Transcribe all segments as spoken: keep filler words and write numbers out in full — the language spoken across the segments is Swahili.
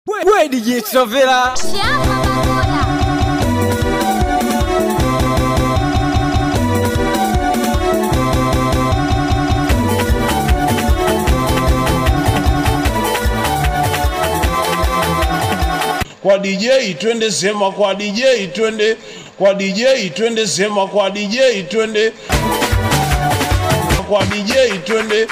We Djtravella. Kwa D J twende sema, kwa D J twende, kwa D J twende sema, kwa D J twende, kwa D J twende,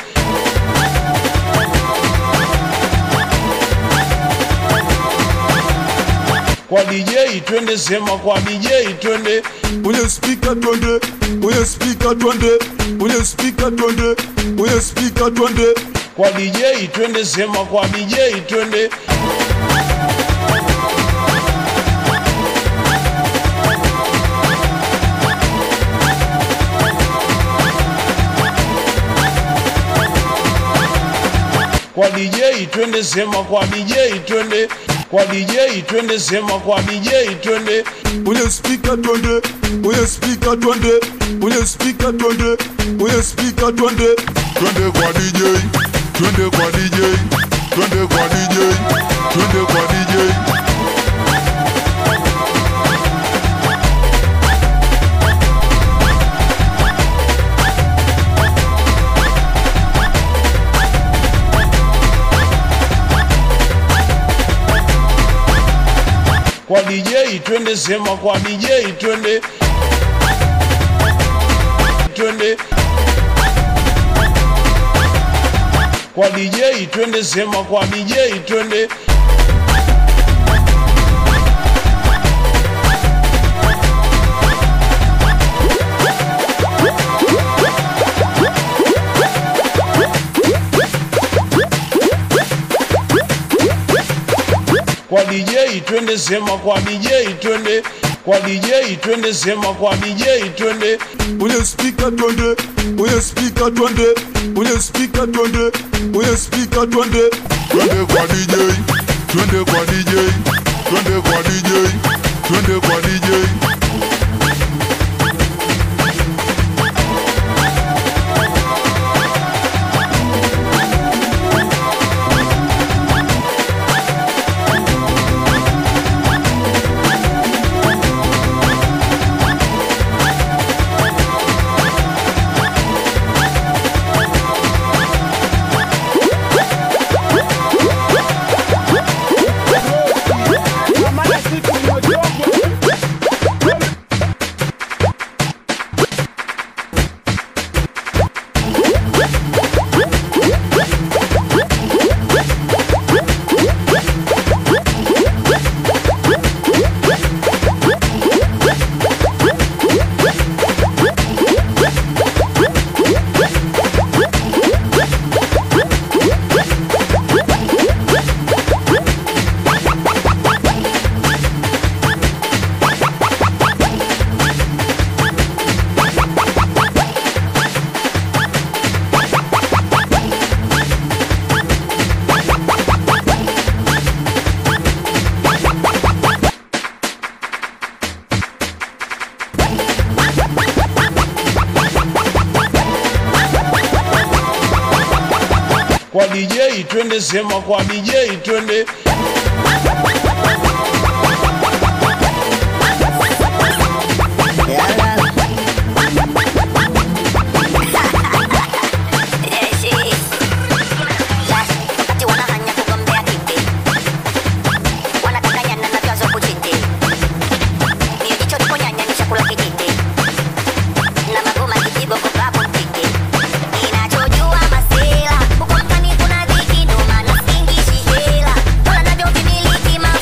kwa D J twende sema, kwa D J twende. Kwenye speaker twende, kwenye speaker twende, kwenye speaker twende, kwenye speaker twende. Kwa D J twende sema, kwa D J twende. Kwa D J twende sema, kwa D J twende, kwa D J twende sema, kwa D J twende. Kwenye speaker twende, kwenye speaker twende, kwenye speaker twende, kwenye speaker twende. Twende kwa D J, twende kwa D J, twende kwa D J, twende kwa D J. Kwa D J twende sema, kwa D J twende, twende. Kwa D J twende sema, kwa D J twende. Kwa D J twende sema, kwa D J twende, kwa D J twende sema, kwa D J twende. Kwenye speaker twende, kwenye speaker twende, kwenye speaker twende, kwenye speaker twende. Twende kwa D J, twende kwa D J, twende kwa D J, twende kwa D J. Kwa D J twende sema, kwa D J twende. Kuna dhiki ndo maana singishi hela. Wala navyo vimiliki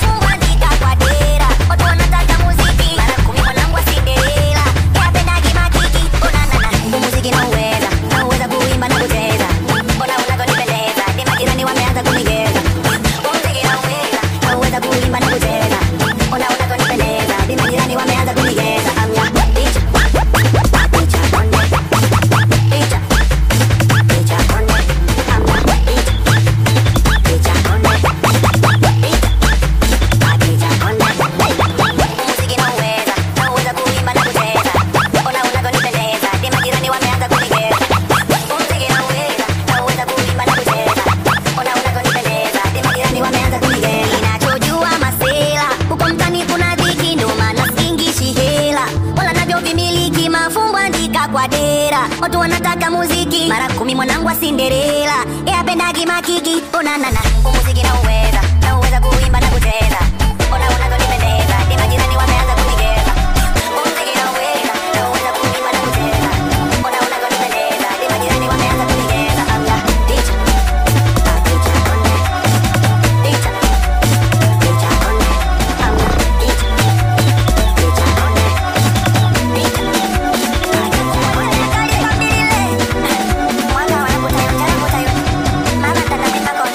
watu wanataka muziki. Mara kumi mwanangu wa Cinderella, yeye apendagi makiki. Ona nana, muziki na uweza, na uweza kuimba na kucheza. Ona unavyonipendeza, ni majirani wameanza kunigeza. Muziki na uweza, na uweza kuimba na kucheza. Ona unavyonipendeza, ni majirani wameanza kunigeza. Allah, teacher, ah teacher konde, teacher, teacher konde, Allah, teacher, teacher konde, teacher, ah teacher konde. Kali pambilile, mwaka wanakutayo njana kutayo, mama tana mimba konde.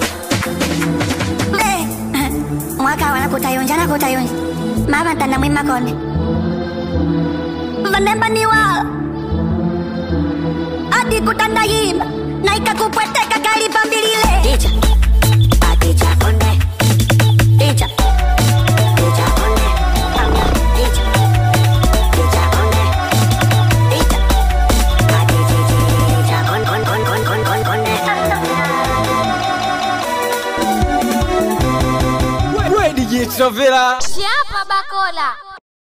Mwaka wanakutayo njana kutayo, mama tana mwima konde. Vanemba ni wala adi kutanda yima na ikakupweteka kali pambilile. Teacher, ah teacher konde, teacher, teacher konde, Allah, teacher, teacher konde, teacher, ah teacher, teacher kon kon kon kon kon kon konde. Djtravella. Chiapa bakola.